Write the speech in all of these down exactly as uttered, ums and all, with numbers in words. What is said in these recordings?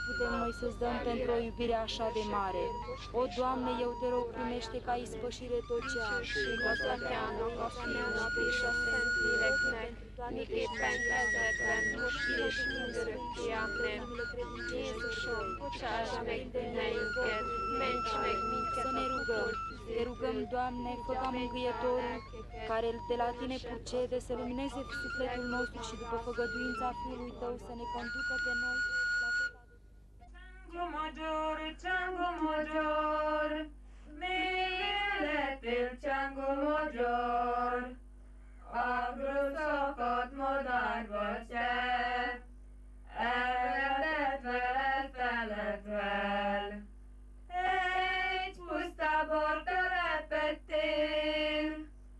putem noi să-ți dăm pentru o iubire așa de mare? O, Doamne, eu te rog, primește ca ispășire tot ce am și gazdateanul ca fiul și a Szentléleknek, miképpen kezdetben, most és mindörökké. Amen. Jézusom, bocsáss meg bűneinket, ments meg minket. Să ne rugăm. Te rugăm, Doamne, fă ca Mângâietorul, care de la Tine purcede, să lumineze sufletul nostru și după făgăduința Fiului Tău să ne conducă pe noi. Csango magyar, csango magyar, még életél csango magyar, agró szakadt madárba cseh, elvetett veled feledvel. Egy pusztából telepettél,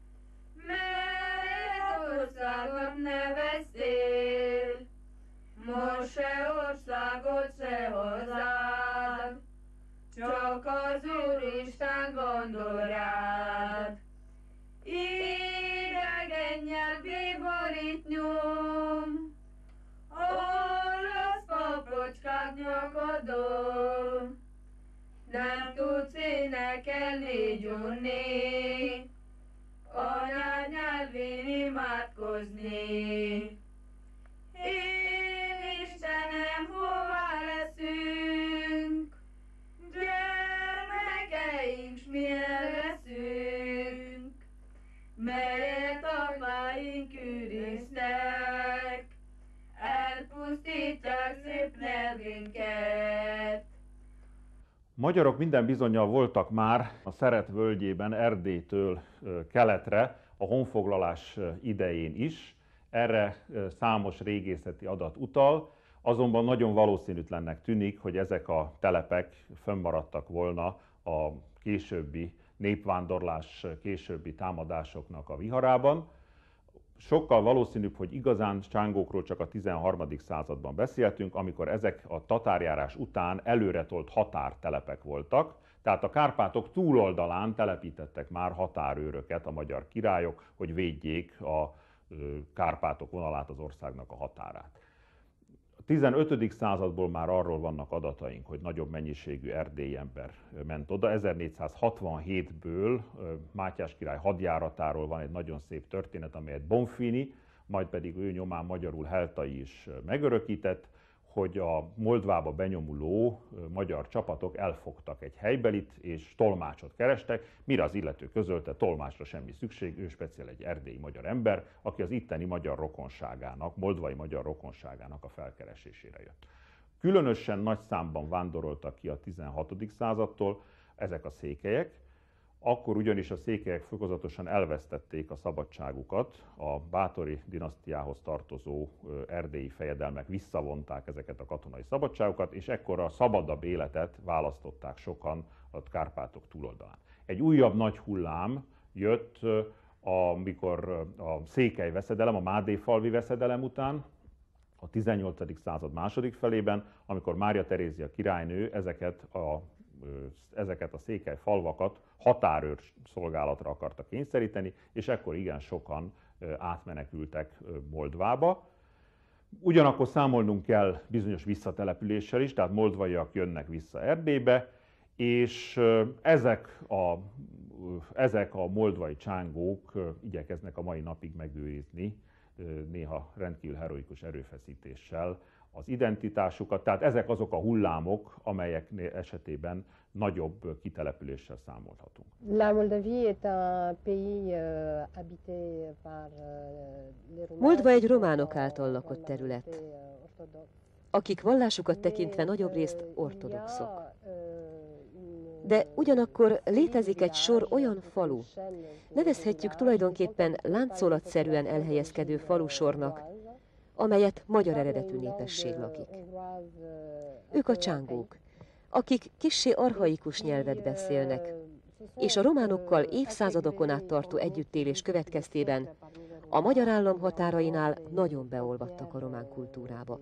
melyet országot neveztél, most se országot se hozzád, csak az Úristen gondol rád. Idegen nyelvi borít nyom, olasz papocskák nyakadon, nem tudsz énekelni, gyúrni, anyád nyelvén imádkozni. Én Istenem, hová leszünk, gyermekeink, s milyen leszünk, melyet apáink őriznek, elpusztítják szép nevünket. Magyarok minden bizonnyal voltak már a Szeret völgyében, Erdélytől keletre a honfoglalás idején is. Erre számos régészeti adat utal, azonban nagyon valószínűtlennek tűnik, hogy ezek a telepek fönnmaradtak volna a későbbi népvándorlás, későbbi támadásoknak a viharában. Sokkal valószínűbb, hogy igazán csángókról csak a tizenharmadik században beszéltünk, amikor ezek a tatárjárás után előretolt határtelepek voltak, tehát a Kárpátok túloldalán telepítettek már határőröket a magyar királyok, hogy védjék a Kárpátok vonalát, az országnak a határát. A tizenötödik századból már arról vannak adataink, hogy nagyobb mennyiségű erdélyi ember ment oda. ezernégyszázhatvanhétből Mátyás király hadjáratáról van egy nagyon szép történet, amelyet Bonfini, majd pedig ő nyomán magyarul Heltai is megörökített, hogy a Moldvába benyomuló magyar csapatok elfogtak egy helybelit, és tolmácsot kerestek, mire az illető közölte, tolmácsra semmi szükség, ő speciál egy erdélyi magyar ember, aki az itteni magyar rokonságának, moldvai magyar rokonságának a felkeresésére jött. Különösen nagy számban vándoroltak ki a tizenhatodik századtól ezek a székelyek, akkor ugyanis a székelyek fokozatosan elvesztették a szabadságukat, a báthori dinasztiához tartozó erdélyi fejedelmek visszavonták ezeket a katonai szabadságokat, és ekkor a szabadabb életet választották sokan a Kárpátok túloldalán. Egy újabb nagy hullám jött, amikor a székely veszedelem, a mádéfalvi veszedelem után, a tizennyolcadik század második felében, amikor Mária Terézia királynő ezeket a ezeket a székely falvakat határőr szolgálatra akarta kényszeríteni, és ekkor igen sokan átmenekültek Moldvába. Ugyanakkor számolnunk kell bizonyos visszatelepüléssel is, tehát moldvaiak jönnek vissza Erdélybe, és ezek a, ezek a moldvai csángók igyekeznek a mai napig megőrizni, néha rendkívül heroikus erőfeszítéssel az identitásukat, tehát ezek azok a hullámok, amelyek esetében nagyobb kitelepüléssel számolhatunk. La Moldavie est un pays euh, habité par les Romains. Moldva egy románok által lakott terület, akik vallásukat tekintve nagyobb részt ortodoxok. De ugyanakkor létezik egy sor olyan falu, nevezhetjük tulajdonképpen láncolatszerűen elhelyezkedő falusornak, amelyet magyar eredetű népesség lakik. Ők a csángók, akik kissé archaikus nyelvet beszélnek, és a románokkal évszázadokon át tartó együttélés következtében a magyar állam határainál nagyon beolvadtak a román kultúrába.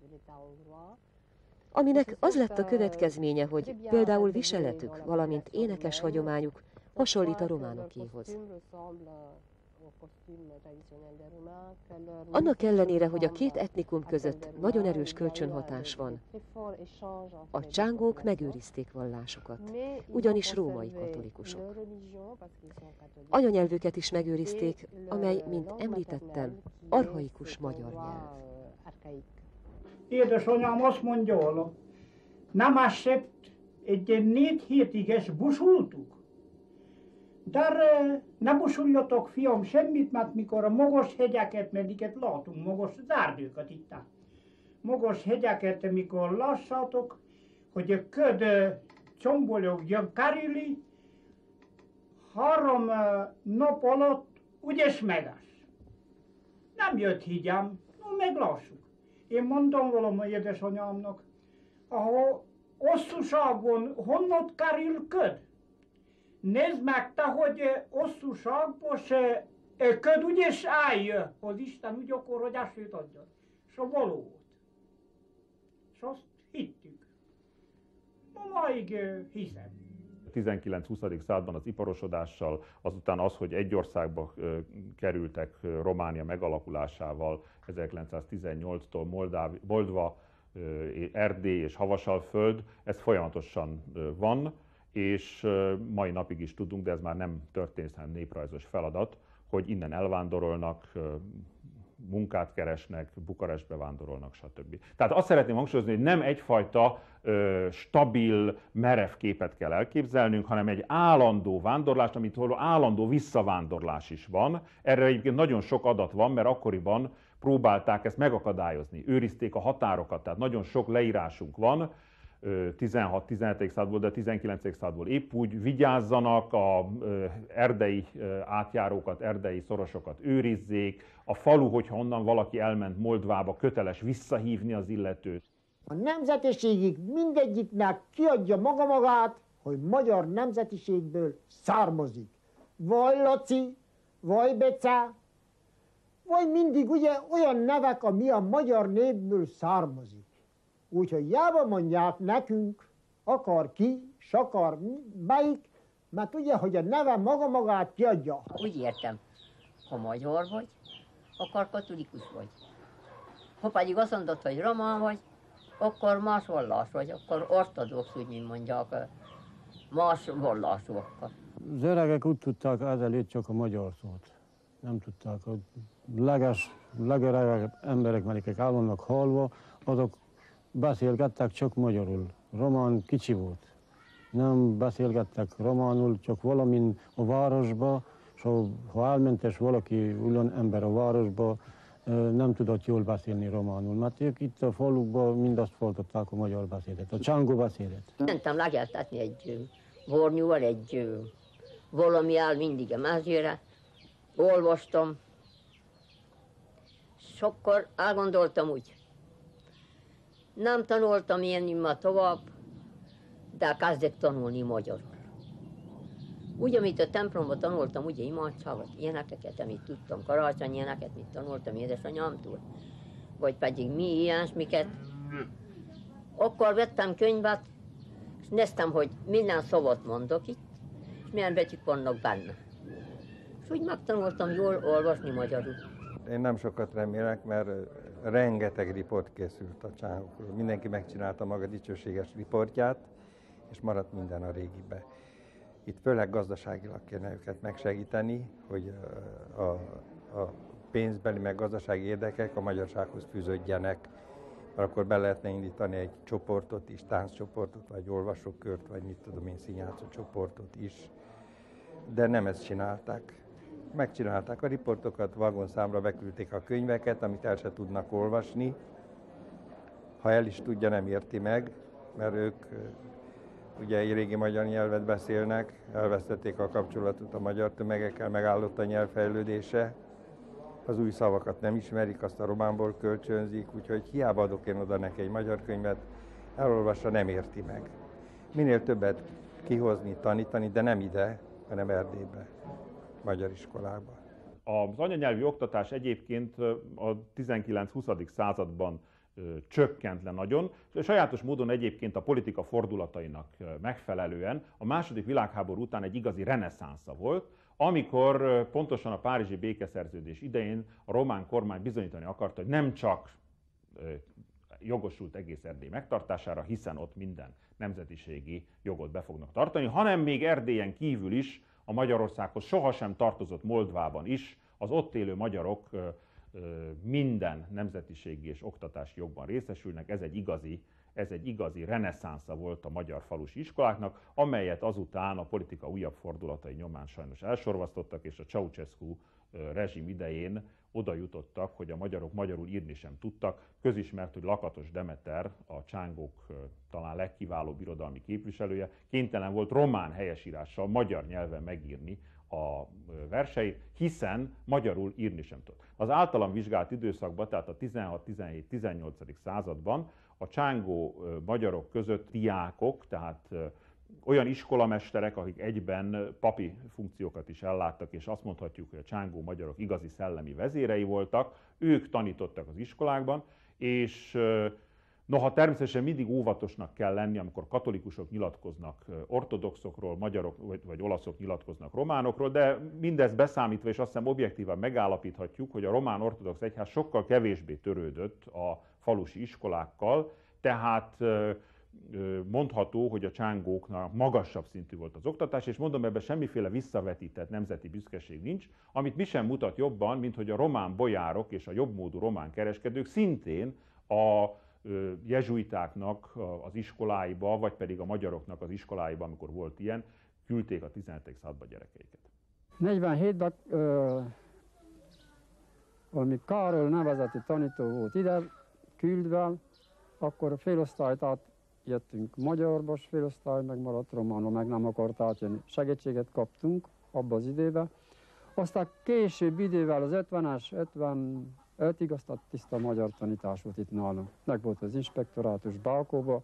Aminek az lett a következménye, hogy például viseletük, valamint énekes hagyományuk hasonlít a románokéhoz. Annak ellenére, hogy a két etnikum között nagyon erős kölcsönhatás van, a csángók megőrizték vallásukat, ugyanis római katolikusok. Anyanyelvüket is megőrizték, amely, mint említettem, archaikus magyar nyelv. Édesanyám azt mondja, nem esett egy négy hétiges busultuk. De ne busuljatok, fiam, semmit, mert mikor a magas hegyeket, melyiket látunk, magas zárdőket itt. Magas hegyeket, mikor lássátok, hogy a köd csombologja kerüli, három nap alatt úgyis megáll. Nem jött higgyám, no meglássuk. Én mondom valami édesanyámnak, ahol hosszúságon honnan kerül köd? Nézd meg te, hogy hosszúságban se köd úgyis állj, az Isten úgy akar, hogy esőt adjon. És a való volt. És azt hittük. Ma máig hiszem. A tizenkilenc-huszadik században az iparosodással, azután az, hogy egy országba kerültek Románia megalakulásával, ezerkilencszáztizennyolctól Moldáv, Moldva, Erdély és Havasalföld, ez folyamatosan van, és mai napig is tudunk, de ez már nem történelmi néprajzos feladat, hogy innen elvándorolnak, munkát keresnek, Bukarestbe vándorolnak, stb. Tehát azt szeretném hangsúlyozni, hogy nem egyfajta ö, stabil, merev képet kell elképzelnünk, hanem egy állandó vándorlást, amit állandó visszavándorlás is van. Erre egyébként nagyon sok adat van, mert akkoriban próbálták ezt megakadályozni, őrizték a határokat, tehát nagyon sok leírásunk van, tizenhat-tizenhetedik századból, de a tizenkilencedik századból épp úgy vigyázzanak, a erdei átjárókat, erdei szorosokat őrizzék, a falu, hogyha onnan valaki elment Moldvába, köteles visszahívni az illetőt. A nemzetiségig mindegyiknek kiadja maga magát, hogy magyar nemzetiségből származik. Vagy Laci, vagy Bece, vagy mindig ugye olyan nevek, ami a magyar népből származik. Úgyhogy jába mondják nekünk, akar ki, s akar melyik, mert ugye, hogy a neve maga magát kiadja. Úgy értem, ha magyar vagy, akkor katolikus vagy. Ha pedig azt mondod, hogy román vagy, akkor más vallás vagy, akkor ortodox, úgy mint mondják, más vallásúakkal. Az öregek úgy tudták ezelőtt csak a magyar szót. Nem tudták, hogy leges, legeregebb emberek, melyiket el vannak halva, azok beszélgettek csak magyarul. Román kicsi volt. Nem beszélgettek románul, csak valamin a városba, és ha elment és valaki olyan ember a városba, nem tudott jól beszélni románul, mert ők itt a falukban mindazt fordították a magyar beszédet, a csángó beszédet. Mentem legeltetni egy vornyúval, egy valami áll mindig a mezőre, olvastam, és akkor elgondoltam úgy, nem tanultam én ma tovább, de kezdek tanulni magyarul. Úgy, amit a templomban tanultam, ugye imádságot, ilyeneket, amit tudtam, karácsony ilyeneket, mit tanultam édesanyámtól, vagy pedig mi ilyesmiket. Akkor vettem könyvet, és néztem, hogy minden szavat mondok itt, és milyen betűk vannak benne. És úgy megtanultam jól olvasni magyarul. Én nem sokat remélek, mert rengeteg riport készült a csángokról. Mindenki megcsinálta maga dicsőséges riportját, és maradt minden a régibe. Itt főleg gazdaságilag kéne őket megsegíteni, hogy a, a pénzbeli meg gazdasági érdekek a magyarsághoz fűződjenek, mert akkor be lehetne indítani egy csoportot is, tánccsoportot, vagy olvasókört, vagy mit tudom én, színjátszó csoportot is. De nem ezt csinálták. Megcsinálták a riportokat, vagonszámra beküldték a könyveket, amit el se tudnak olvasni. Ha el is tudja, nem érti meg, mert ők ugye egy régi magyar nyelvet beszélnek, elvesztették a kapcsolatot a magyar tömegekkel, megállott a nyelvfejlődése. Az új szavakat nem ismerik, azt a románból kölcsönzik, úgyhogy hiába adok én oda neki egy magyar könyvet, elolvassa, nem érti meg. Minél többet kihozni, tanítani, de nem ide, hanem Erdélybe, magyar iskolába. Az anyanyelvi oktatás egyébként a tizenkilenc-huszadik században csökkent le nagyon, és sajátos módon egyébként a politika fordulatainak megfelelően a második világháború után egy igazi reneszánsza volt. amikor pontosan a párizsi békeszerződés idején a román kormány bizonyítani akarta, hogy nem csak jogosult egész Erdély megtartására, hiszen ott minden nemzetiségi jogot be fognak tartani, hanem még Erdélyen kívül is a Magyarországhoz sohasem tartozott Moldvában is az ott élő magyarok minden nemzetiségi és oktatási jogban részesülnek. Ez egy igazi, ez egy igazi reneszánsza volt a magyar falusi iskoláknak, amelyet azután a politika újabb fordulatai nyomán sajnos elsorvasztottak, és a Ceausescu rezsim idején oda jutottak, hogy a magyarok magyarul írni sem tudtak. Közismert, hogy Lakatos Demeter, a csángók talán legkiválóbb irodalmi képviselője, kénytelen volt román helyesírással magyar nyelven megírni a verseit, hiszen magyarul írni sem tudott. Az általam vizsgált időszakban, tehát a tizenhat, tizenhét, tizennyolcadik században a csángó magyarok között diákok, tehát olyan iskolamesterek, akik egyben papi funkciókat is elláttak, és azt mondhatjuk, hogy a csángó magyarok igazi szellemi vezérei voltak, ők tanítottak az iskolákban, és noha természetesen mindig óvatosnak kell lenni, amikor katolikusok nyilatkoznak ortodoxokról, magyarok vagy, vagy olaszok nyilatkoznak románokról, de mindezt beszámítva, és azt hiszem objektíven megállapíthatjuk, hogy a román ortodox egyház sokkal kevésbé törődött a falusi iskolákkal, tehát mondható, hogy a csángóknak magasabb szintű volt az oktatás, és mondom, ebben semmiféle visszavetített nemzeti büszkeség nincs, amit mi sem mutat jobban, mint hogy a román bojárok és a jobbmódú román kereskedők szintén a jezsuitáknak az iskoláiba, vagy pedig a magyaroknak az iskoláiba, amikor volt ilyen, küldték a tizenhetedik században gyerekeiket. negyvenhétben ö, valami Károly nevezeti tanító volt ide küldve, akkor a félosztályt átjöttünk magyarba, s félosztály megmaradt románba, meg nem akart átjönni. Segítséget kaptunk abban az időben. Aztán később idővel az ötvenes, ötvenötig aztán tiszta magyar tanítás volt itt nálunk. Meg volt az inspektorátus Bálkóba,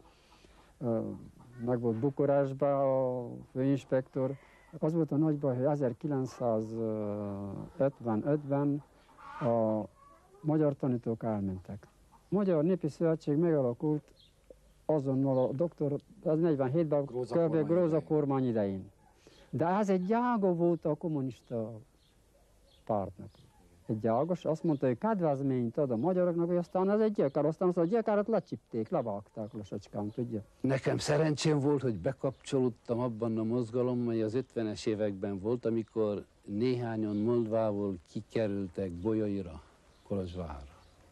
meg volt Bukarestben a főinspektor. Az volt a nagy baj, hogy ezerkilencszázötvenötben a magyar tanítók elmentek. A Magyar Népi Szövetség megalakult azonnal a doktor, az negyvenhétben kb. Gróza kormány idején. De ez egy gyága volt a kommunista pártnak. Egy gyágos, azt mondta, hogy kedvezményt ad a magyaroknak, hogy aztán ez egy gyilkár, aztán azt a gyilkárat lecsipték, levágták lassacskán, tudja. Nekem szerencsém volt, hogy bekapcsolódtam abban a mozgalomban, mely az ötvenes években volt, amikor néhányan Moldvából kikerültek Bolyaira, Kolozsvárra.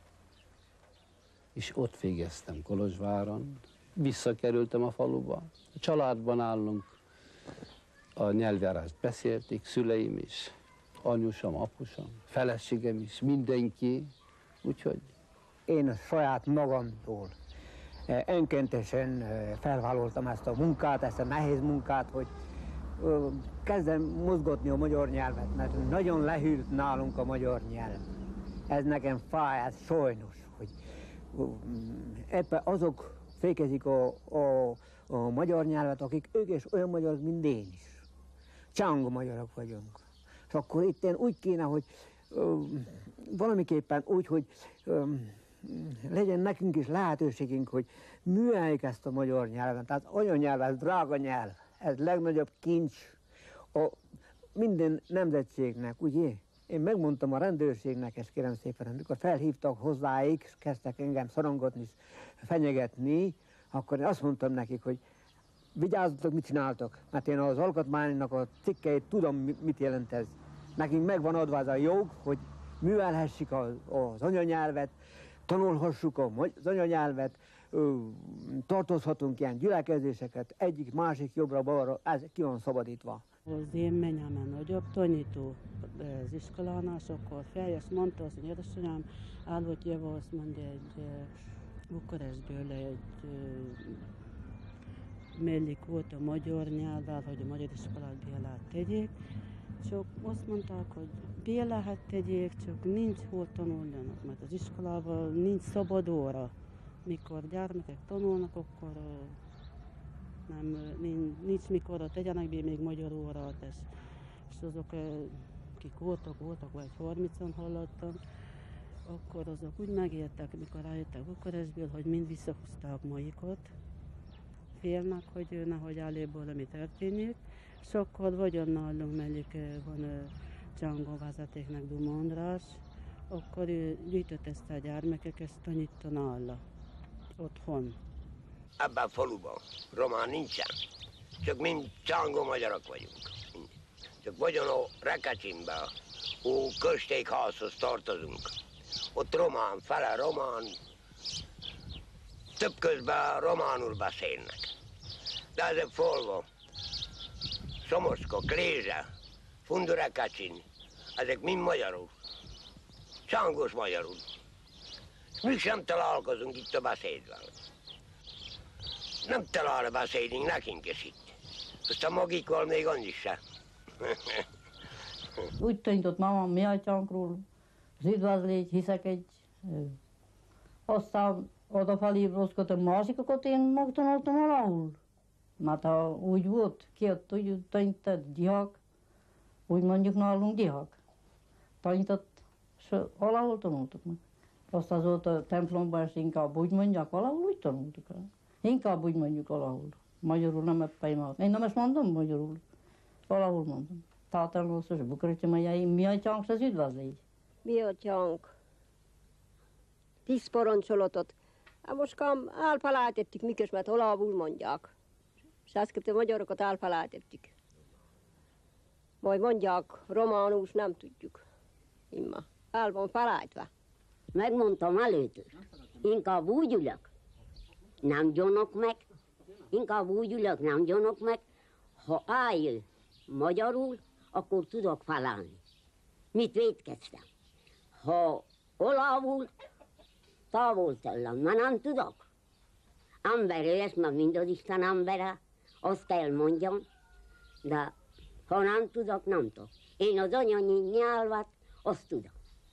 És ott végeztem Kolozsváron, visszakerültem a faluba. A családban állunk, a nyelvjárást beszélték, szüleim is, anyusom, apusom, feleségem is, mindenki, úgyhogy... Én saját magamtól önkéntesen felvállaltam ezt a munkát, ezt a nehéz munkát, hogy kezdem mozgatni a magyar nyelvet, mert nagyon lehűlt nálunk a magyar nyelv. Ez nekem fáj, ez sajnos, hogy ebben azok fékezik a, a, a magyar nyelvet, akik ők is olyan magyarok, mint én is. Csángó magyarok vagyunk. És akkor itt én úgy kéne, hogy ö, valamiképpen úgy, hogy ö, legyen nekünk is lehetőségünk, hogy műveljük ezt a magyar nyelvet. Tehát anyanyelv, ez drága nyelv, ez legnagyobb kincs a minden nemzetségnek, ugye? Én megmondtam a rendőrségnek, ezt kérem szépen, amikor felhívtak hozzáig, kezdtek engem szorongatni, fenyegetni, akkor én azt mondtam nekik, hogy vigyázzatok, mit csináltok, mert én az alkotmánynak a cikkeit tudom, mit jelent ez. Nekünk megvan adva az a jog, hogy művelhessük az, az anyanyelvet, tanulhassuk az anyanyelvet, tartozhatunk ilyen gyülekezéseket, egyik, másik, jobbra-balra, ez ki van szabadítva. Az én menyem nagyobb tanító az iskolánál, és akkor feljött, mondta azt, hogy édesanyám, el volt jöve, azt mondja, egy Bukarestből egy mellék volt a magyar nyelvvel, hogy a magyar iskolát Bélát tegyék, csak azt mondták, hogy Bélát tegyék, csak nincs hol tanuljanak, mert az iskolában nincs szabad óra. Mikor gyermekek tanulnak, akkor nem, nincs mikor tegyenek be még magyar órát, és, és azok, akik voltak, voltak, vagy harmincan hallottam, akkor azok úgy megértek, mikor rájöttek Bukarestből, hogy mind visszahúzták maikat, félnek, hogy nehogy elébb valami történjék, sokkal vagyon nálunk, mondjuk van Django vezetéknek Duma András, akkor ő gyűjtött ezt a gyermekek, ezt tanítta nála, otthon. Ebben a faluban román nincsen, csak mind Django magyarok vagyunk. Csak vagyon a Rekecsinben, a köztékházhoz tartozunk. Ott román, fele román, több közben románul beszélnek. De ezek falva, Szomoszka, Klézse, Fundu-Rekecsin, ezek mind magyarul. Csangos magyarul. Mi sem találkozunk itt a beszédvel. Nem talál a beszédünk nekünk is itt. Aztán magikkal még annyi se. Úgy tanított mamám mi atyánkról, az üdvözlégy, hiszek egy. Aztán odafelé roskodtam másikokat, én megtanultam alahul. Mert ha úgy volt, két úgy tanított gyihak, úgy mondjuk nálunk gyihak. Tanított, és alahol tanultuk meg. Aztán azóta a templomban is inkább úgy mondják, alahol úgy tanultuk el. Inkább úgy mondjuk alahol. Magyarul nem ebben. Én nem ezt mondom magyarul. Alahol mondom. Tátámhoz és Bukaresti megyei, mi atyánk az üdvözlégy. Mi atyánk? Tíz parancsolatot. Hát most kam álpalátettük mikor, mert alávul mondják. És ezt a magyarokat álpalátettük. Majd mondják, románus nem tudjuk. Imma. El van felállítva. Megmondtam előtt, inkább úgy ülök, nem gyonok meg, inkább úgy ülök, nem gyonok meg, ha áll magyarul, akkor tudok felállni. Mit vétkeztem? Ha olavul, távol tőlem, mert nem tudok. Ember lesz, mert mind az Isten embere, azt kell mondjam, de ha nem tudok, nem tudok. Én az anyanyelvet, azt tudom.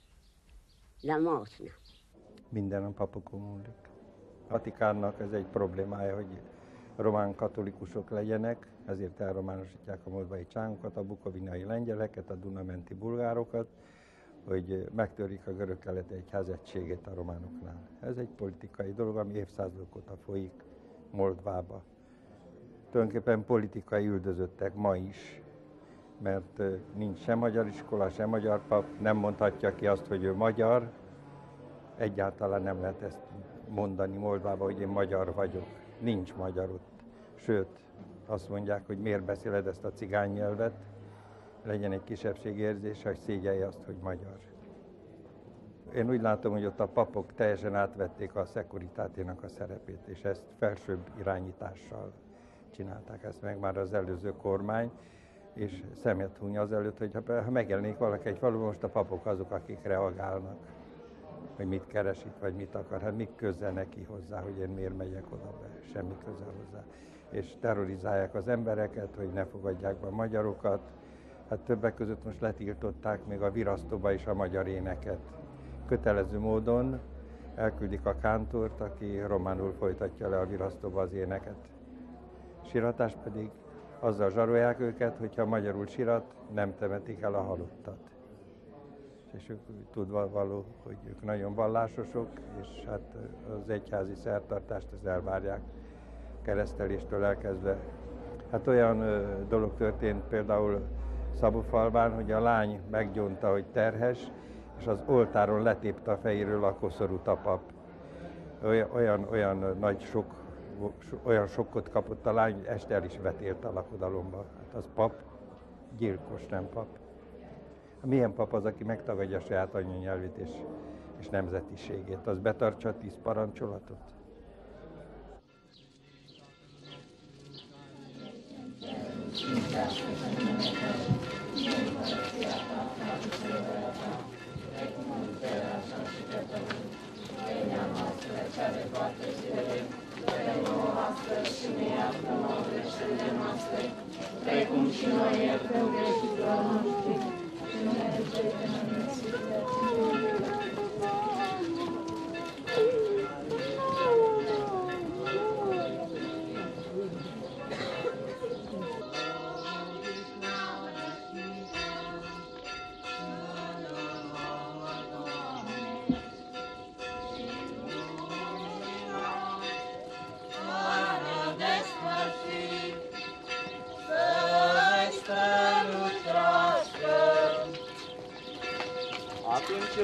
De más nem. Minden a papokon múlik. Vatikánnak ez egy problémája, hogy román katolikusok legyenek, ezért elrománosítják a moldvai csángokat, a bukovinai lengyeleket, a dunamenti bulgárokat, hogy megtörik a görög-keleti egyházegységét a románoknál. Ez egy politikai dolog, ami évszázadok óta folyik Moldvába. Tulajdonképpen politikai üldözöttek ma is, mert nincs sem magyar iskola, sem magyar pap, nem mondhatja ki azt, hogy ő magyar. Egyáltalán nem lehet ezt mondani Moldvában, hogy én magyar vagyok. Nincs magyar ott. Sőt, azt mondják, hogy miért beszéled ezt a cigány nyelvet, legyen egy kisebbségérzés, hogy szégyelje azt, hogy magyar. Én úgy látom, hogy ott a papok teljesen átvették a szekuritáténak a szerepét, és ezt felsőbb irányítással csinálták ezt meg már az előző kormány, és szemet húny azelőtt, hogy ha megjelenik valaki egy faluban, most a papok azok, akik reagálnak, hogy mit keres itt, vagy mit akar. Hát mi köze neki hozzá, hogy én miért megyek oda be, semmi köze hozzá. És terrorizálják az embereket, hogy ne fogadják be a magyarokat. Hát többek között most letiltották még a virasztóba is a magyar éneket. Kötelező módon elküldik a kántort, aki románul folytatja le a virasztóba az éneket. Siratás pedig azzal zsarolják őket, hogyha magyarul sirat, nem temetik el a halottat. És ők tudva való, hogy ők nagyon vallásosok, és hát az egyházi szertartást ezt elvárják kereszteléstől elkezdve. Hát olyan ö, dolog történt például Szabófalván, hogy a lány meggyónta, hogy terhes, és az oltáron letépte a fejéről a koszorút a pap. Olyan, olyan, olyan nagy sok, olyan sokkot kapott a lány, hogy este el is vetélt a lakodalomba. Hát az pap, gyilkos, nem pap. Milyen pap az, aki megtagadja a saját anyanyelvét és, és nemzetiségét? Az betartsa a tíz parancsolatot? Precum și noi iertăm greșitelor noștri, și nu ne duce în Să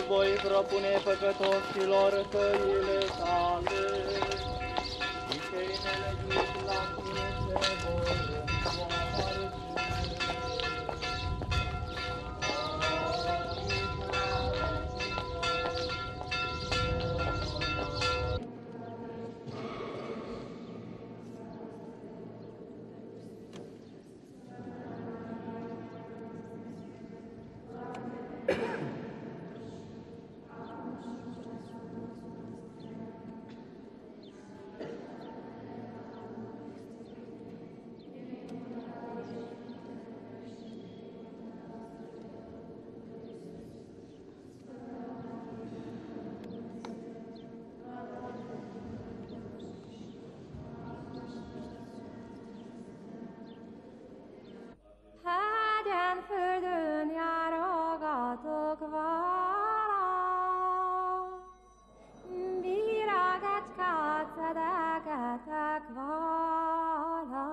voi propune păcătoșilor căile tale, și cei nelegiuiți la tine se vor întoarce. Hegyen földön járogatok vala, virágecskát szedegetek vala,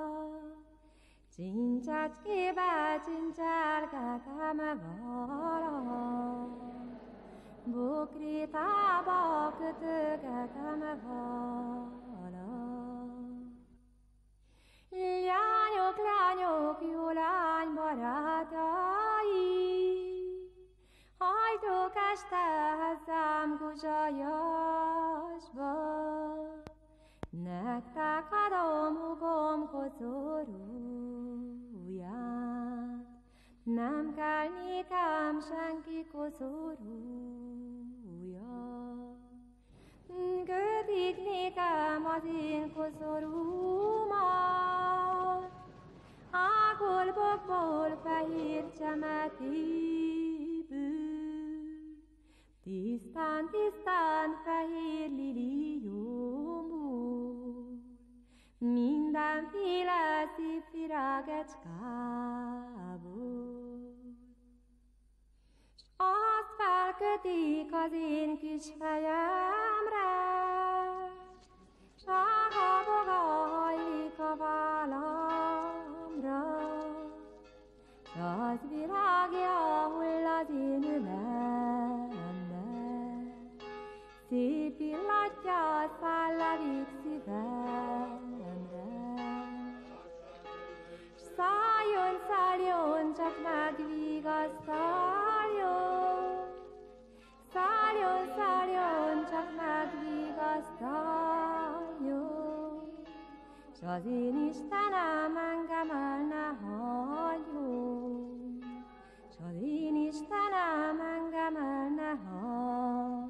csincsecskébe csincselgetem vala, bokrétába kötögetem vala. Lányok, lányok, jó lány barátai, hajtok este hozzám Kuzsajasba, nektek adom hugom koszorúját, nem kell nékem senki koszorúja. Kötik nékem az én koszorúmat, ágolbokból fehér csemetéből, tisztán, tisztán fehér liliomból, mindenféle szép virágecskából. S azt felkötik az én kis fejemre, sága-boga hajlik a vállamra, s az virágja hull az én ölembe, szép illatja száll a vég szívemre. S szálljon, szálljon, csak megvigasztaljon, szálljon, szálljon, csak megvigasztaljon, s az én Istenem engem el ne hagyjon, s az én Istenem engem el ne hagyjon.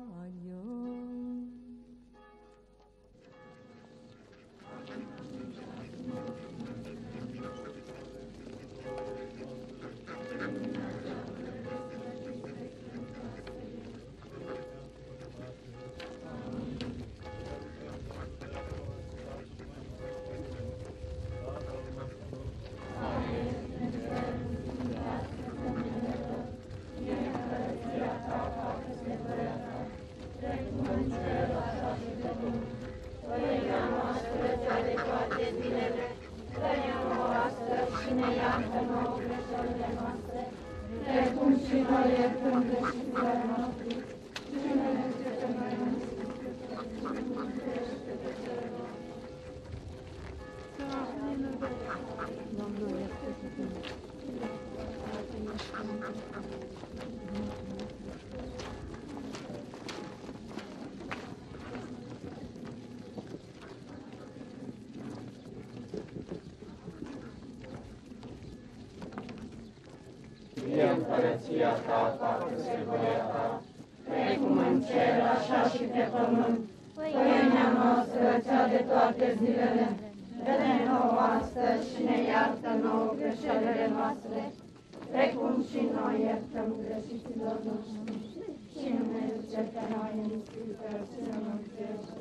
Precum în cer, așa și pe pământ, pâinea noastră, cea de toate zilele, dă-ne nouă astăzi și ne iartă nouă greșelile noastre, precum și noi iertăm greșiților noștri, și nu ne duce pe noi în ispită, și nu ne mântuiește.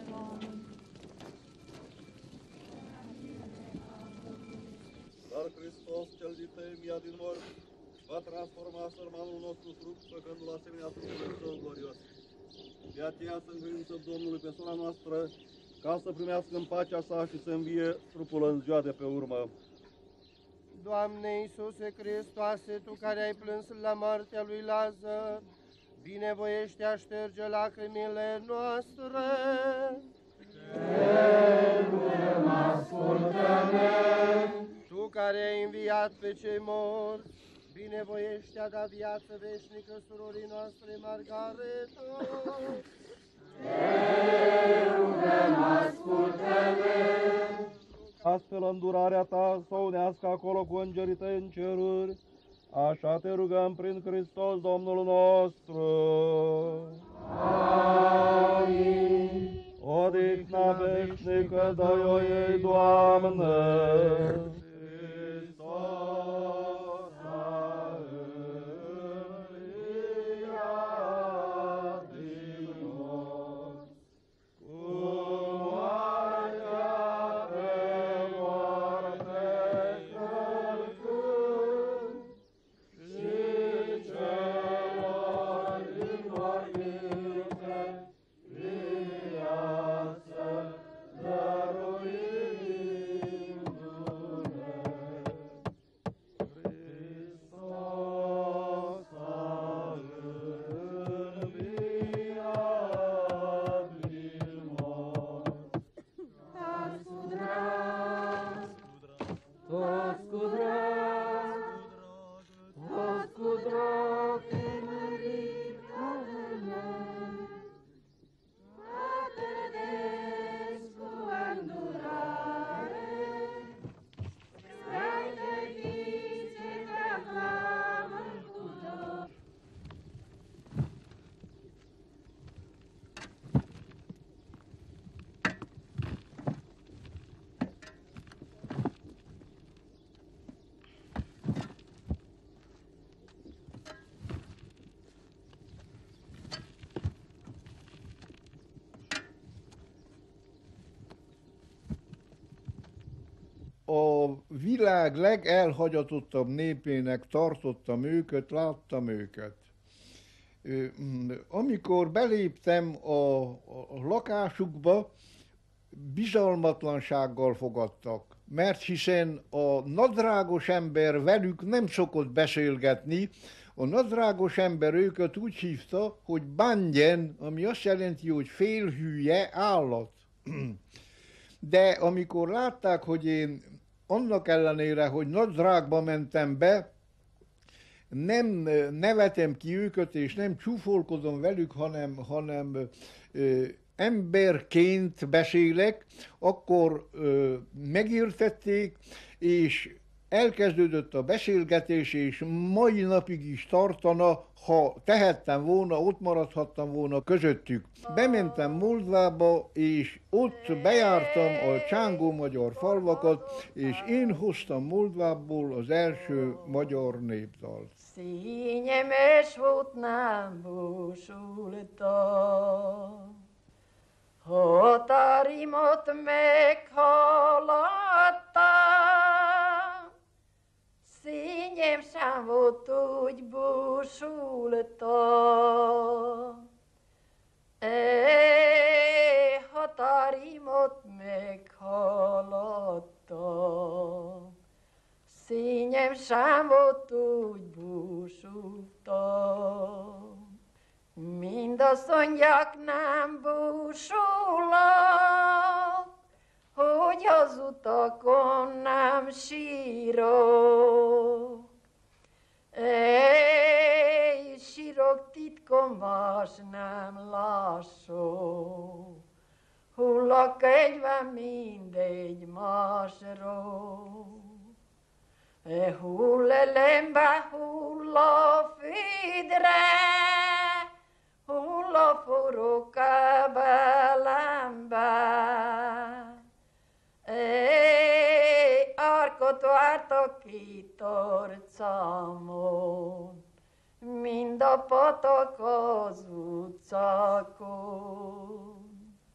Dar Hristos, cel din tăiemia din morți, va transforma sărmanul nostru trup, făcându-l asemenea trupului său glorios. De aceea să încredințăm Domnului pe sora noastră, ca să primească în pacea sa și să învie trupul în ziua de pe urmă. Doamne Iisuse Hristoase, Tu care ai plâns la moartea lui Lazar, binevoiește a șterge lacrimile noastre. Cerul, ascultă-ne! Tu care ai înviat pe cei morți, binevoiește a da viață veșnică surorii noastre Margareta. Cerul, ascultă-ne! Astfel îndurarea ta să unească acolo cu îngerii tăi în ceruri, așa te rugăm prin Hristos Domnul nostru. Amin. Odihna veșnică dă-i-o ei, Doamne. A világ legelhagyatottabb népének tartottam őket, láttam őket. Amikor beléptem a, a lakásukba, bizalmatlansággal fogadtak, mert hiszen a nadrágos ember velük nem szokott beszélgetni. A nadrágos ember őket úgy hívta, hogy bandjen, ami azt jelenti, hogy félhülye állat. De amikor látták, hogy én annak ellenére, hogy nadrágba mentem be, nem nevetem ki őket, és nem csúfolkodom velük, hanem, hanem ö, emberként beszélek, akkor ö, megértették, és elkezdődött a beszélgetés, és mai napig is tartana, ha tehettem volna, ott maradhattam volna közöttük. Bementem Moldvába, és ott bejártam a csángó-magyar falvakat, és én hoztam Moldvából az első magyar népdalt. Színyemes volt nem búsulta, határimat meghaladta. Színyem sem volt úgy búsulta, ej, határimat meghaladta. Színyem sem volt úgy búsulta, mind azt mondják nem búsulok, hogy az utakon nem sírok. Ej, sírok titkom, más nem lássok, hullak egyben mindegy másról. E hull elembe, hull a földre, hull a forró kábelembe. Ej, árkot vártak két arcámon, mind a patak az utcákon.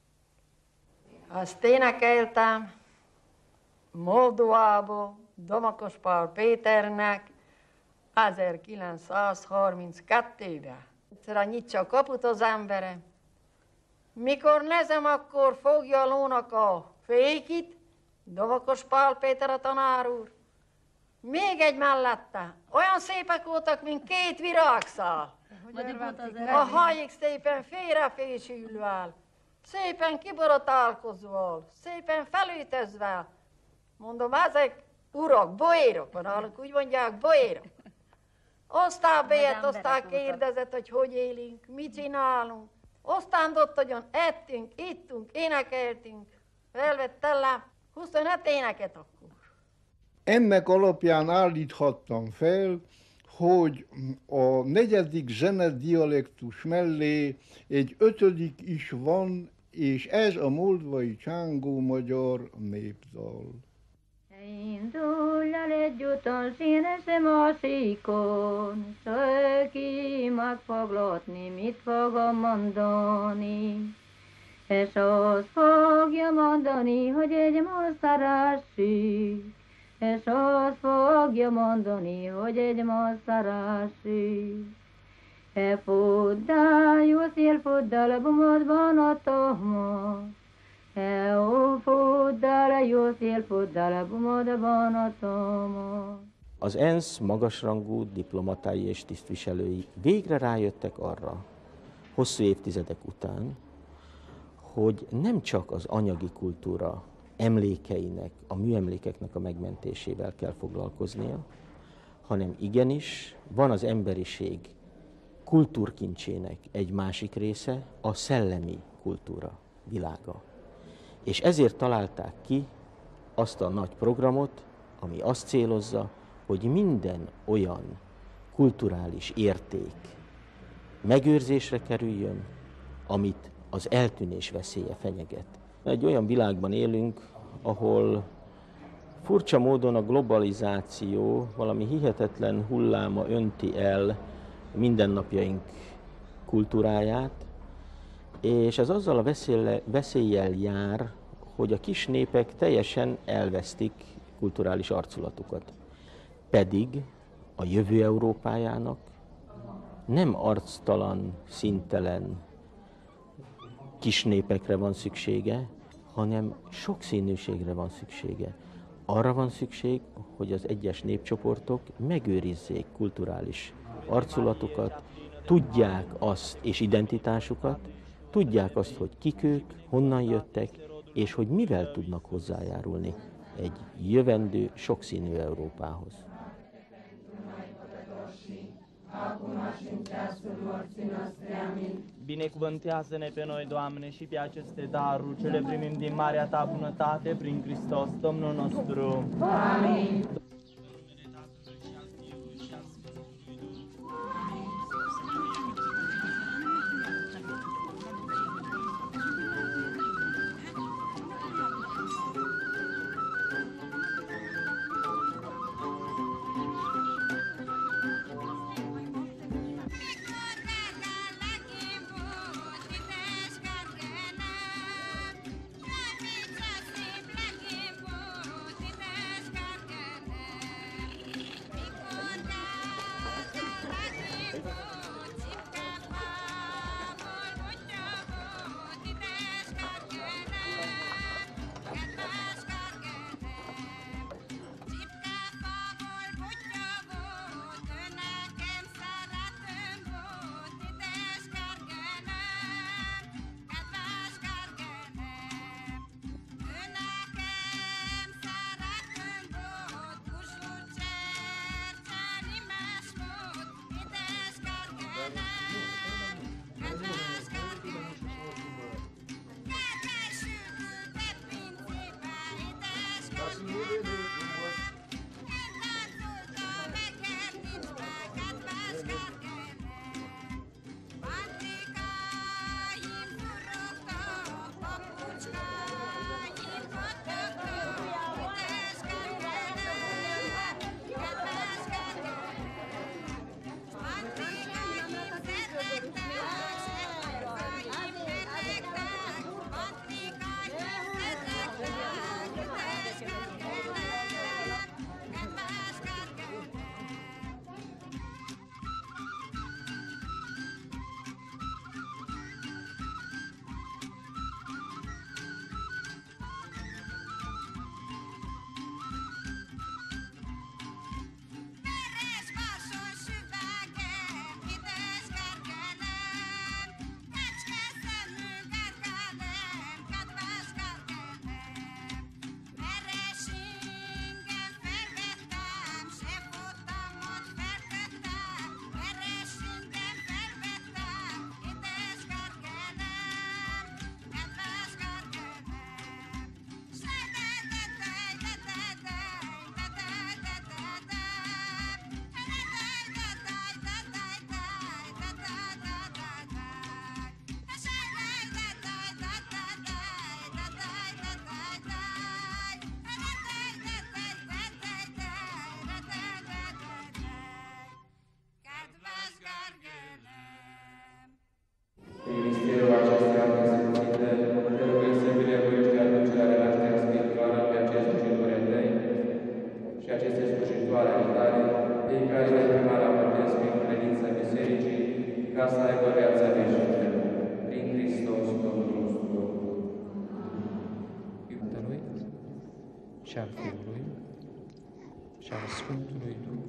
Azt énekeltem Moldovába Domakos Pál Péternek ezerkilencszázharminckettőben. Egyszer nyitsa a kaput az embere. Mikor nezem, akkor fogja lónak a fékit, Domakos Pál Péter a tanár úr. még egy mellette. Olyan szépek voltak, mint két virágszál. A hajik szépen félrefésülve, szépen kiborotálkozva, szépen felütözve. Mondom, ezek urak, boérok, náluk úgy mondják, boérok. Aztán bejött, aztán kérdezett, hogy hogy élünk, mit csinálunk. Aztán ott, hogyan ettünk, ittunk, énekeltünk. Felvett tellem huszonöt éneket akkor. Ennek alapján állíthattam fel, hogy a negyedik zsenedialektus mellé egy ötödik is van, és ez a moldvai csángó magyar népdal. Indulj el egyúton színes másikon, szöki meg fog látni, mit fogom mondani. És azt fogja mondani, hogy egy most szeressük, és azt fogja mondani, hogy egy most szeressük. E fuddal, jó szél fuddal, a bumodban a tohmat, e ó fuddal, jó szél fuddal, a bumodban a tohmat. Az ENSZ magasrangú diplomatái és tisztviselői végre rájöttek arra, hosszú évtizedek után, hogy nem csak az anyagi kultúra emlékeinek, a műemlékeknek a megmentésével kell foglalkoznia, hanem igenis van az emberiség kultúrkincsének egy másik része, a szellemi kultúra világa. És ezért találták ki azt a nagy programot, ami azt célozza, hogy minden olyan kulturális érték megőrzésre kerüljön, amit az eltűnés veszélye fenyeget. Egy olyan világban élünk, ahol furcsa módon a globalizáció valami hihetetlen hulláma önti el mindennapjaink kultúráját, és ez azzal a veszéllyel jár, hogy a kis népek teljesen elvesztik kulturális arculatukat. Pedig a jövő Európájának nem arctalan, színtelen kis népekre van szüksége, hanem sokszínűségre van szüksége. Arra van szükség, hogy az egyes népcsoportok megőrizzék kulturális arculatukat, tudják azt és identitásukat, tudják azt, hogy kik ők, honnan jöttek, és hogy mivel tudnak hozzájárulni egy jövendő, sokszínű Európához. Binecuvântează-ne pe noi, Doamne, și pe aceste daruri ce le primim din marea Ta bunătate prin Hristos, Domnul nostru. Amin. și al Fiului și al Sfântului Duh.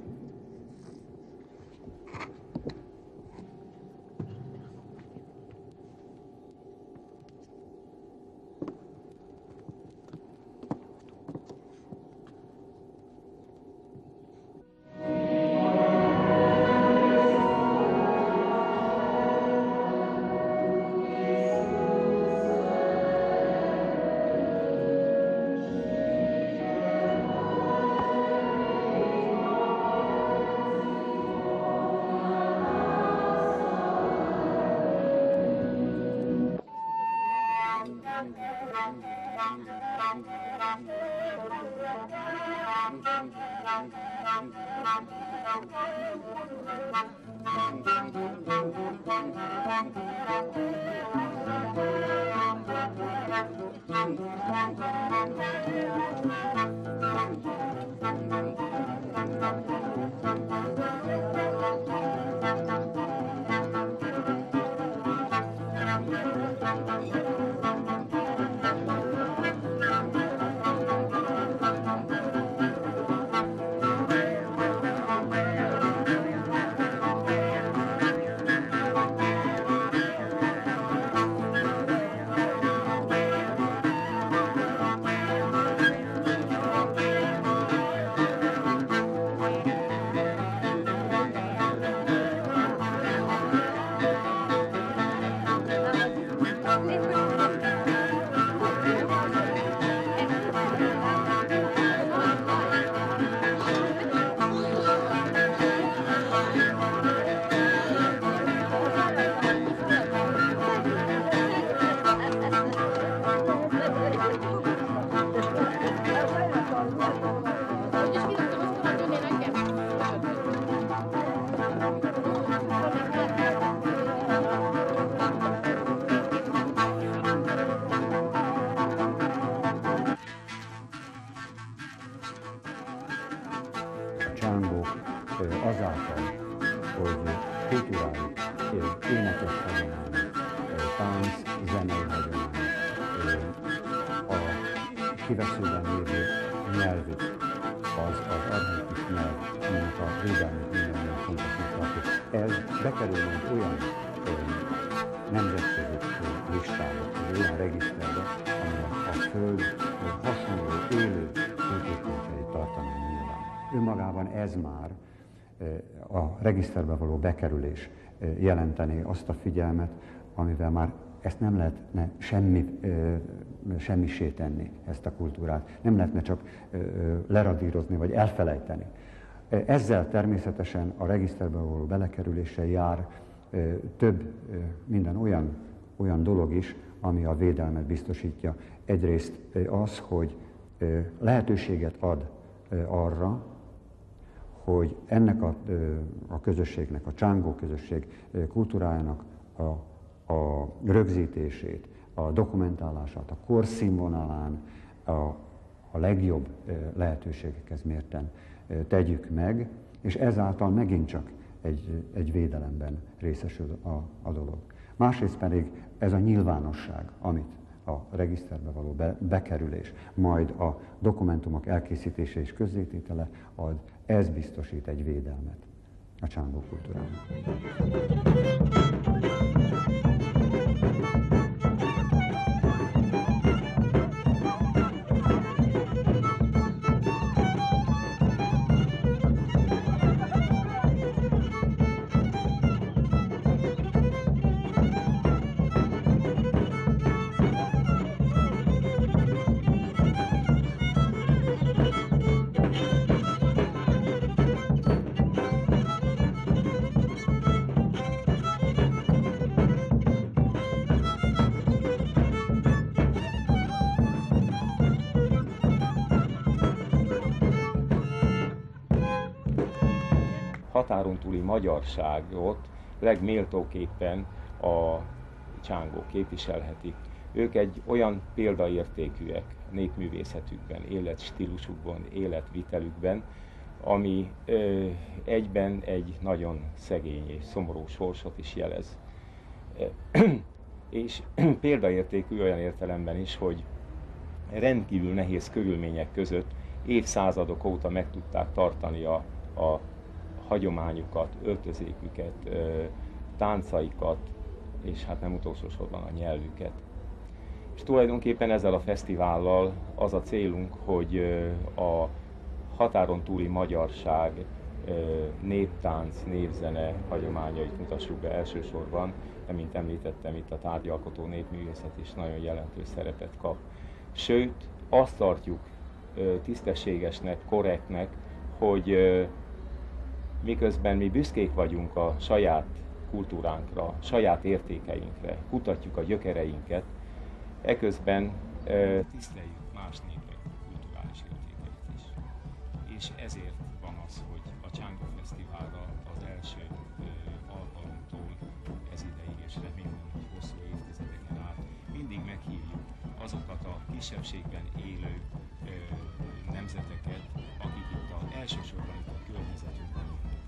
Azáltal, hogy kulturális, énekes hagyomány, tánc, zenei hagyomány, a kiveszőben lévő nyelvük, az az archaikus nyelv, aminek a védelmét mindenben fontosnak tartjuk. Ez bekerül majd olyan nemzetközi listába, olyan regiszterbe, ami a Föld hasonló élő kultúrpontjait tartani nyilván. Önmagában ez már a regiszterbe való bekerülés jelenteni azt a figyelmet, amivel már ezt nem lehetne semmi, semmisé tenni, ezt a kultúrát. Nem lehetne csak leradírozni vagy elfelejteni. Ezzel természetesen a regiszterbe való belekerüléssel jár több minden olyan, olyan dolog is, ami a védelmet biztosítja. Egyrészt az, hogy lehetőséget ad arra, hogy ennek a, a közösségnek, a csángó közösség kultúrájának a, a rögzítését, a dokumentálását, a korszínvonalán a, a legjobb lehetőségekhez mérten tegyük meg, és ezáltal megint csak egy, egy védelemben részesül a, a dolog. Másrészt pedig ez a nyilvánosság, amit a regiszterbe való be, bekerülés, majd a dokumentumok elkészítése és közzététele ad, ez biztosít egy védelmet a csángó kultúrának. Határon túli magyarságot legméltóképpen a csángók képviselhetik. Ők egy olyan példaértékűek népművészetükben, életstílusukban, életvitelükben, ami ö, egyben egy nagyon szegény és szomorú sorsot is jelez. És példaértékű olyan értelemben is, hogy rendkívül nehéz körülmények között évszázadok óta meg tudták tartani a, a hagyományukat, öltözéküket, táncaikat, és hát nem utolsó sorban a nyelvüket. És tulajdonképpen ezzel a fesztivállal az a célunk, hogy a határon túli magyarság néptánc, népzene hagyományait mutassuk be elsősorban, de mint említettem, itt a tárgyalkotó népművészet is nagyon jelentős szerepet kap. Sőt, azt tartjuk tisztességesnek, korrektnek, hogy miközben mi büszkék vagyunk a saját kultúránkra, saját értékeinkre, kutatjuk a gyökereinket, eközben tiszteljük más népek kulturális értékeit is. És ezért van az, hogy a Csángó Fesztiválra az első alkalomtól ez ideig, és remélem, hogy hosszú évtizedeken át mindig meghívjuk azokat a kisebbségben élő nemzeteket, akik itt a, elsősorban itt a környezetünkben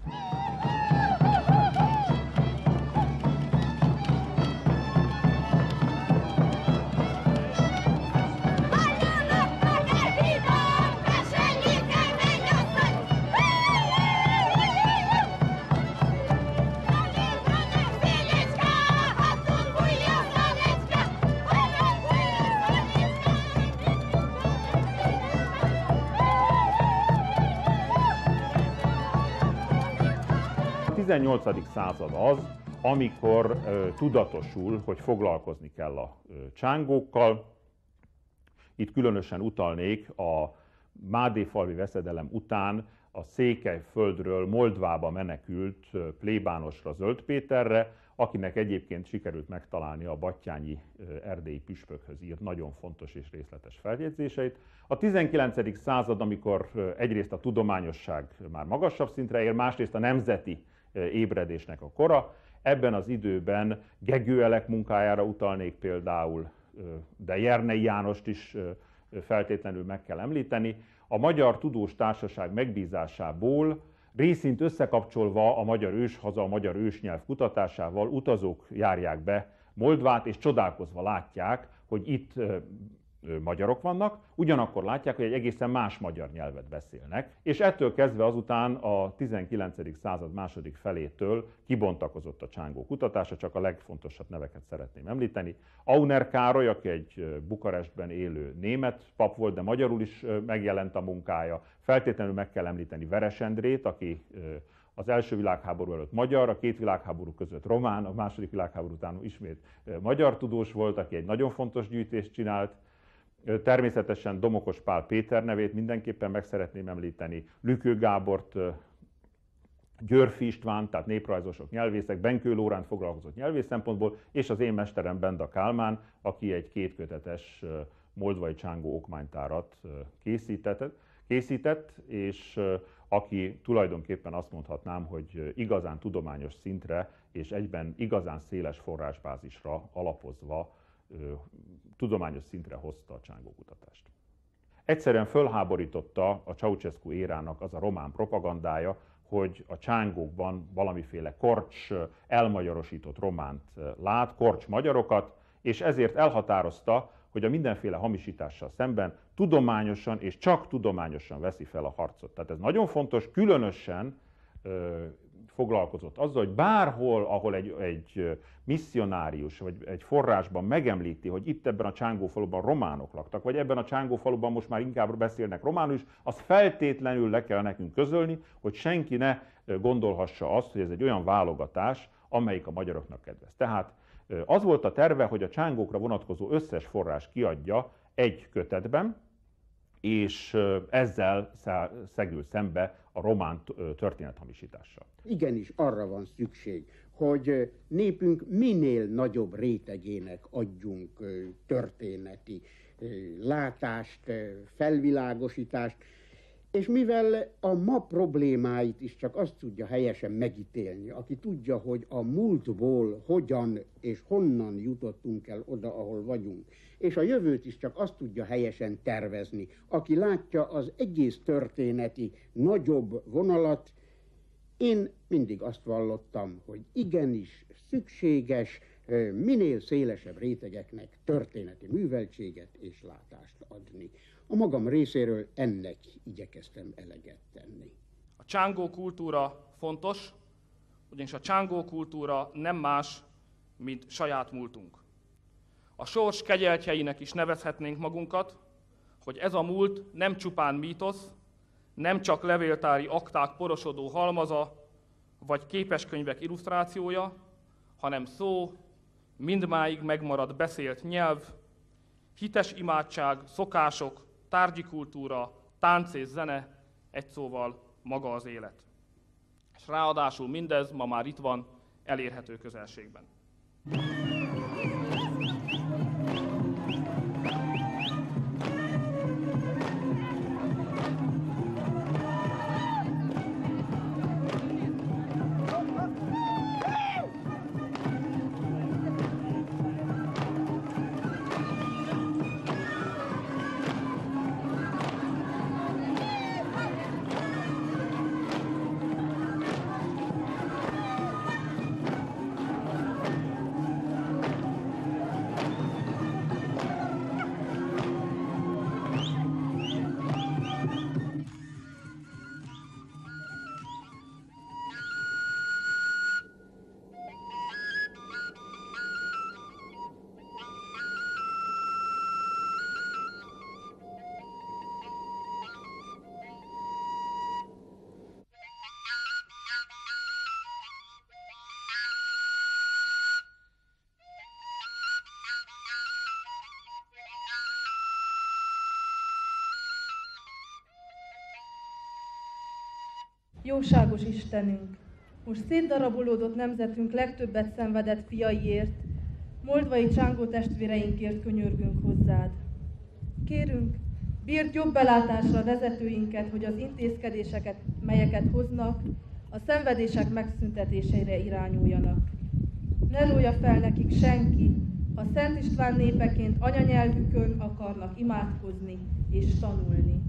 A tizennyolcadik század az, amikor ö, tudatosul, hogy foglalkozni kell a ö, csángókkal. Itt különösen utalnék a mádéfalvi veszedelem után a Székelyföldről Moldvába menekült ö, plébánosra, Zöld Péterre, akinek egyébként sikerült megtalálni a battyányi ö, erdélyi püspökhöz írt nagyon fontos és részletes feljegyzéseit. A tizenkilencedik század, amikor ö, egyrészt a tudományosság már magasabb szintre ér, másrészt a nemzeti ébredésnek a kora. Ebben az időben Gegő Elek munkájára utalnék például, de Jernei Jánost is feltétlenül meg kell említeni. A Magyar Tudós Társaság megbízásából részint összekapcsolva a magyar őshaza, a magyar ősnyelv kutatásával utazók járják be Moldvát, és csodálkozva látják, hogy itt magyarok vannak, ugyanakkor látják, hogy egy egészen más magyar nyelvet beszélnek, és ettől kezdve azután a tizenkilencedik század második felétől kibontakozott a csángó kutatása, csak a legfontosabb neveket szeretném említeni. Auner Károly, aki egy Bukarestben élő német pap volt, de magyarul is megjelent a munkája. Feltétlenül meg kell említeni Veres Endrét, aki az első világháború előtt magyar, a két világháború között román, a második világháború után ismét magyar tudós volt, aki egy nagyon fontos gyűjtést csinált. Természetesen Domokos Pál Péter nevét mindenképpen meg szeretném említeni, Lükő Gábort, Györfi István, tehát néprajzosok, nyelvészek, Benkő Lóránt foglalkozott nyelvész szempontból, és az én mesterem Benda Kálmán, aki egy kétkötetes moldvai csángó okmánytárat készített, készített, és aki tulajdonképpen azt mondhatnám, hogy igazán tudományos szintre és egyben igazán széles forrásbázisra alapozva tudományos szintre hozta a csángókutatást. Egyszerűen fölháborította a Ceausescu érának az a román propagandája, hogy a csángókban valamiféle korcs, elmagyarosított románt lát, korcs magyarokat, és ezért elhatározta, hogy a mindenféle hamisítással szemben tudományosan és csak tudományosan veszi fel a harcot. Tehát ez nagyon fontos, különösen ö, foglalkozott azzal, hogy bárhol, ahol egy, egy misszionárius vagy egy forrásban megemlíti, hogy itt ebben a csángófaluban románok laktak, vagy ebben a csángófaluban most már inkább beszélnek románul is, azt feltétlenül le kell nekünk közölni, hogy senki ne gondolhassa azt, hogy ez egy olyan válogatás, amelyik a magyaroknak kedvez. Tehát az volt a terve, hogy a csángókra vonatkozó összes forrás kiadja egy kötetben, és ezzel szegül szembe a román történethamisítással. Igenis arra van szükség, hogy népünk minél nagyobb rétegének adjunk történeti látást, felvilágosítást, és mivel a ma problémáit is csak azt tudja helyesen megítélni, aki tudja, hogy a múltból hogyan és honnan jutottunk el oda, ahol vagyunk, és a jövőt is csak azt tudja helyesen tervezni, aki látja az egész történeti nagyobb vonalat. Én mindig azt vallottam, hogy igenis szükséges minél szélesebb rétegeknek történeti műveltséget és látást adni. A magam részéről ennek igyekeztem eleget tenni. A csángó kultúra fontos, ugyanis a csángó kultúra nem más, mint saját múltunk. A sors kegyeltjeinek is nevezhetnénk magunkat, hogy ez a múlt nem csupán mítosz, nem csak levéltári akták porosodó halmaza, vagy képeskönyvek illusztrációja, hanem szó, mindmáig megmaradt beszélt nyelv, hites imádság, szokások, tárgyi kultúra, tánc és zene, egy szóval maga az élet. És ráadásul mindez ma már itt van, elérhető közelségben. Jóságos Istenünk, most szétdarabolódott nemzetünk legtöbbet szenvedett fiaiért, moldvai csángó testvéreinkért könyörgünk hozzád. Kérünk, bírd jobb belátásra vezetőinket, hogy az intézkedéseket, melyeket hoznak, a szenvedések megszüntetésére irányuljanak. Ne rója fel nekik senki, ha Szent István népeként anyanyelvükön akarnak imádkozni és tanulni.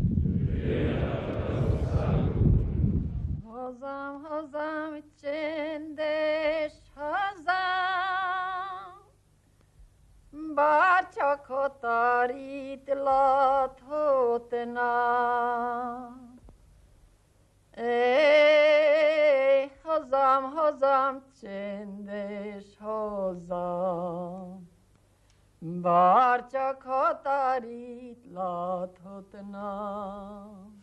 Hazám, hazám, csendes hazám, bár csak határit láthatnám. Éj, hazám, hazám, csendes hazám, bár csak határit láthatnám.